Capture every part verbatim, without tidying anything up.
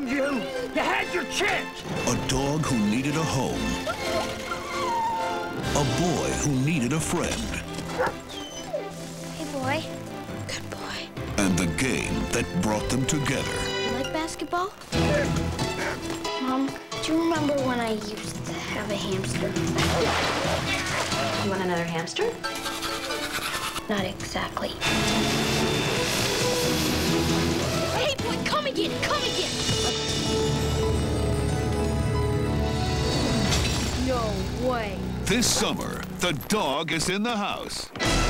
found you. You had your chance. A dog who needed a home. A boy who needed a friend. Hey, boy. Good boy. And the game that brought them together. You like basketball? Mom, do you remember when I used to have a hamster? You want another hamster? Not exactly. Hey, boy, come again, come again! No way. This summer, the dog is in the house.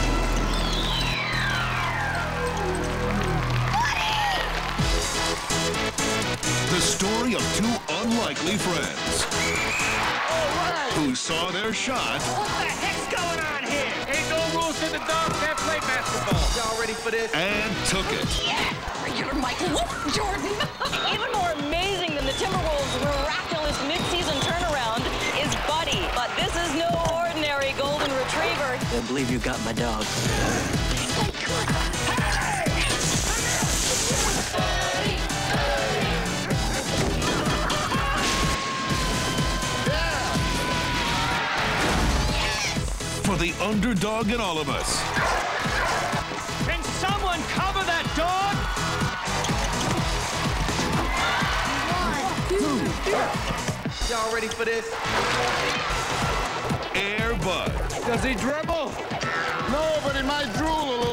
The story of two unlikely friends who saw their shot. What the heck's going on here? Ain't no rules in the dog can't play basketball. Y'all ready for this? And took it. Yeah! You're Michael Whoop, Jordan! Even more amazing than the Timberwolves' miraculous mid-season turnaround is Buddy. But this is no ordinary golden retriever. I believe you got my dog. Oh, good. For the underdog in all of us. Can someone cover that dog? Y'all ready for this? Air Bud. Does he dribble? No, but he might drool a